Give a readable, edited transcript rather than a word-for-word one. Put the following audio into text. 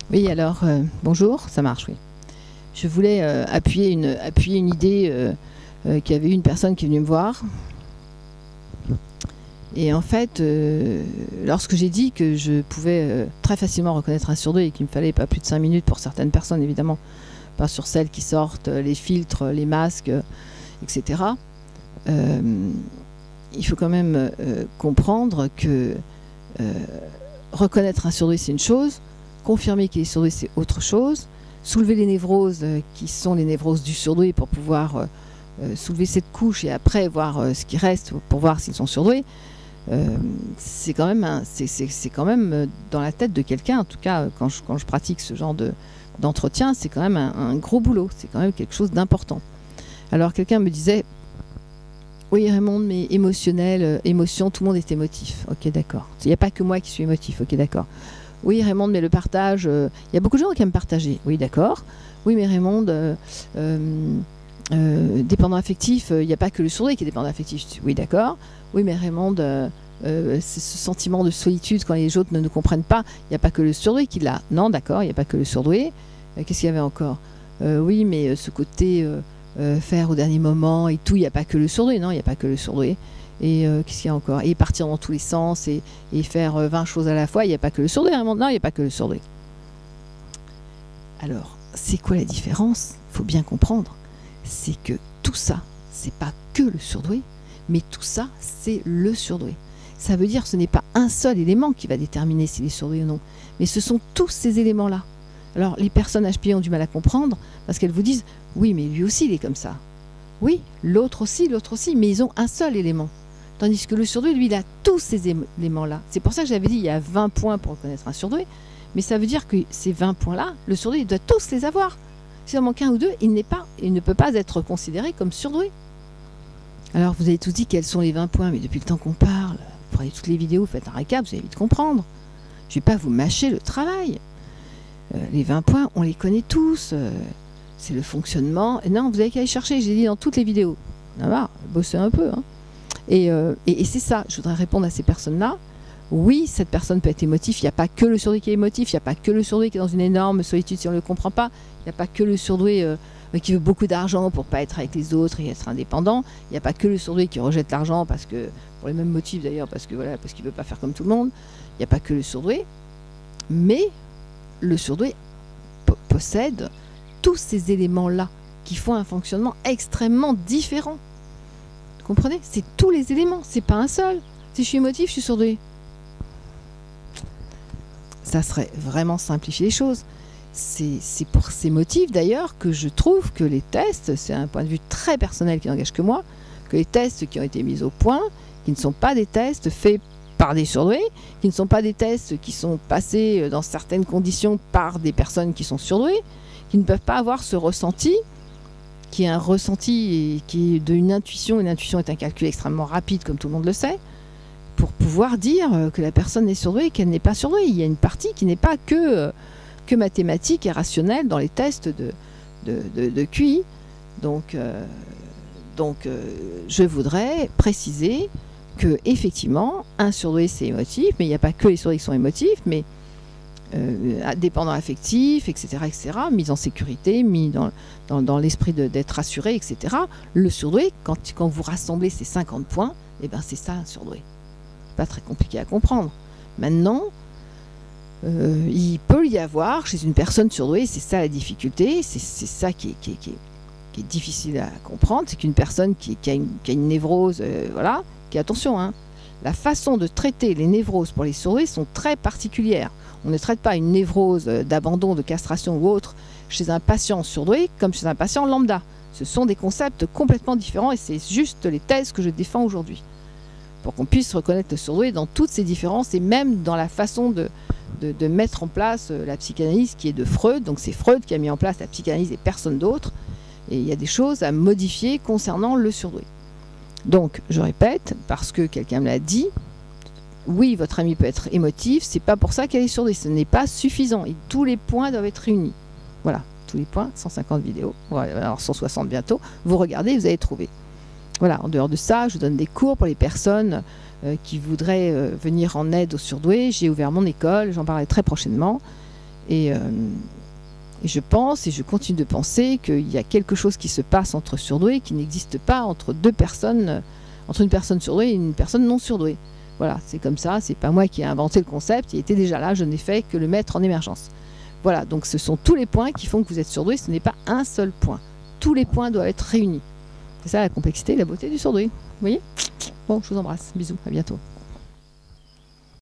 Oui, alors, bonjour, ça marche, oui. Je voulais appuyer une idée qu'il y avait une personne qui est venue me voir. Et en fait, lorsque j'ai dit que je pouvais très facilement reconnaître un surdoué et qu'il me fallait pas plus de 5 minutes pour certaines personnes, évidemment, pas sur celles qui sortent les filtres, les masques, etc., il faut quand même comprendre que reconnaître un surdoué, c'est une chose, confirmer qu'il est surdoué, c'est autre chose, soulever les névroses qui sont les névroses du surdoué pour pouvoir soulever cette couche et après voir ce qui reste pour voir s'ils sont surdoués, c'est quand même dans la tête de quelqu'un, en tout cas quand je pratique ce genre d'entretien, c'est quand même un gros boulot, c'est quand même quelque chose d'important. Alors quelqu'un me disait: oui Raymond, mais émotionnel, émotion, tout le monde est émotif. Ok, d'accord. Il n'y a pas que moi qui suis émotif. Ok, d'accord. Oui Raymond, mais le partage, il y a beaucoup de gens qui aiment partager. Oui, d'accord. Oui, mais Raymond, dépendant affectif, il n'y a pas que le surdoué qui est dépendant affectif. Oui, d'accord. Oui, mais Raymond, ce sentiment de solitude quand les autres ne nous comprennent pas, il n'y a pas que le surdoué qui l'a. Non, d'accord, il n'y a pas que le surdoué. Qu'est-ce qu'il y avait encore? Oui, mais ce côté faire au dernier moment et tout, il n'y a pas que le surdoué. Non, il n'y a pas que le surdoué. Et qu'est-ce qu'il y a encore? Et partir dans tous les sens et faire 20 choses à la fois, il n'y a pas que le surdoué. Raymond, non, il n'y a pas que le surdoué. Alors, c'est quoi la différence? Il faut bien comprendre. C'est que tout ça, c'est pas que le surdoué, mais tout ça, c'est le surdoué. Ça veut dire que ce n'est pas un seul élément qui va déterminer s'il est surdoué ou non, mais ce sont tous ces éléments-là. Alors, les personnes HPI ont du mal à comprendre parce qu'elles vous disent: oui, mais lui aussi, il est comme ça. Oui, l'autre aussi, mais ils ont un seul élément. Tandis que le surdoué, lui, il a tous ces éléments-là. C'est pour ça que j'avais dit il y a 20 points pour reconnaître un surdoué, mais ça veut dire que ces 20 points-là, le surdoué, il doit tous les avoir. S'il en manque un ou deux, il ne peut pas être considéré comme surdoué. Alors, vous avez tous dit quels sont les 20 points, mais depuis le temps qu'on parle, vous prenez toutes les vidéos, vous faites un récap, vous allez vite comprendre. Je ne vais pas vous mâcher le travail. Les 20 points, on les connaît tous. C'est le fonctionnement. Non, vous avez qu'à aller chercher, j'ai dit dans toutes les vidéos. Ça va, bossez un peu. Hein. Et c'est ça, je voudrais répondre à ces personnes-là. Oui, cette personne peut être émotive. Il n'y a pas que le surdoué qui est émotif. Il n'y a pas que le surdoué qui est dans une énorme solitude si on ne le comprend pas. Il n'y a pas que le surdoué qui veut beaucoup d'argent pour ne pas être avec les autres et être indépendant. Il n'y a pas que le surdoué qui rejette l'argent parce que, pour les mêmes motifs d'ailleurs, parce qu'il ne veut pas faire comme tout le monde. Il n'y a pas que le surdoué. Mais le surdoué possède tous ces éléments-là qui font un fonctionnement extrêmement différent. Vous comprenez? C'est tous les éléments, c'est pas un seul. Si je suis émotif, je suis surdoué. Ça serait vraiment simplifier les choses. C'est pour ces motifs d'ailleurs que je trouve que les tests, c'est un point de vue très personnel qui n'engage que moi, que les tests qui ont été mis au point, qui ne sont pas des tests faits par des surdoués, qui ne sont pas des tests qui sont passés dans certaines conditions par des personnes qui sont surdouées, qui ne peuvent pas avoir ce ressenti, qui est un ressenti qui est d'une intuition. Une intuition est un calcul extrêmement rapide, comme tout le monde le sait, pour pouvoir dire que la personne est surdouée et qu'elle n'est pas surdouée. Il y a une partie qui n'est pas que mathématique et rationnelle dans les tests de QI. Donc, je voudrais préciser que effectivement, un surdoué c'est émotif, mais il n'y a pas que les surdoués qui sont émotifs, mais dépendant affectif, etc., mis en sécurité, mis dans l'esprit d'être rassuré, etc. Le surdoué, quand vous rassemblez ces 50 points, eh ben c'est ça un surdoué. Pas très compliqué à comprendre. Maintenant, il peut y avoir chez une personne surdouée, c'est ça la difficulté, c'est ça qui est difficile à comprendre, c'est qu'une personne qui a une névrose, voilà, qui, attention, hein, la façon de traiter les névroses pour les surdoués sont très particulières. On ne traite pas une névrose d'abandon, de castration ou autre chez un patient surdoué comme chez un patient lambda. Ce sont des concepts complètement différents et c'est juste les thèses que je défends aujourd'hui. Pour qu'on puisse reconnaître le surdoué dans toutes ses différences et même dans la façon de mettre en place la psychanalyse qui est de Freud. Donc c'est Freud qui a mis en place la psychanalyse et personne d'autre. Et il y a des choses à modifier concernant le surdoué. Donc, je répète, parce que quelqu'un me l'a dit, oui, votre amie peut être émotive, c'est pas pour ça qu'elle est surdouée, ce n'est pas suffisant. Et tous les points doivent être réunis. Voilà, tous les points, 150 vidéos, voilà, alors 160 bientôt, vous regardez, vous allez trouver. Voilà, en dehors de ça, je vous donne des cours pour les personnes qui voudraient venir en aide aux surdoués. J'ai ouvert mon école, j'en parlerai très prochainement. Et je pense, et je continue de penser, qu'il y a quelque chose qui se passe entre surdoués qui n'existe pas entre deux personnes, entre une personne surdouée et une personne non surdouée. Voilà, c'est comme ça, c'est pas moi qui ai inventé le concept, il était déjà là, je n'ai fait que le mettre en émergence. Voilà, donc ce sont tous les points qui font que vous êtes surdoué, ce n'est pas un seul point. Tous les points doivent être réunis. C'est ça la complexité et la beauté du surdoué. Vous voyez? Bon, je vous embrasse, bisous, à bientôt.